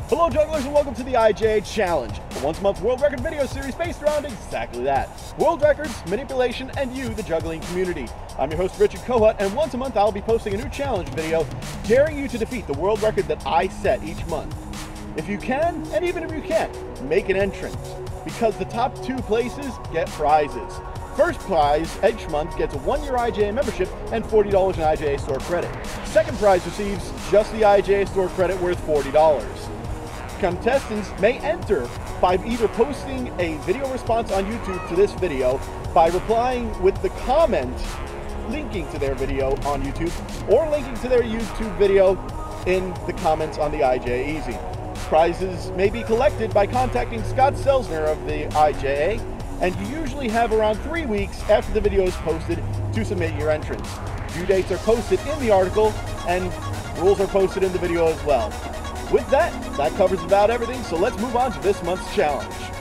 Hello jugglers and welcome to the IJA Challenge, a once-a-month world record video series based around exactly that. World records, manipulation, and you, the juggling community. I'm your host Richard Kohut, and once a month I'll be posting a new challenge video daring you to defeat the world record that I set each month. If you can, and even if you can't, make an entrance, because the top 2 places get prizes. First prize each month gets a 1-year IJA membership and $40 in IJA store credit. Second prize receives just the IJA store credit worth $40. Contestants may enter by either posting a video response on YouTube to this video, by replying with the comment linking to their video on YouTube, or linking to their YouTube video in the comments on the IJA Easy. Prizes may be collected by contacting Scott Selzner of the IJA, and you usually have around 3 weeks after the video is posted to submit your entrance. Due dates are posted in the article, and rules are posted in the video as well. With that, that covers about everything, so let's move on to this month's challenge.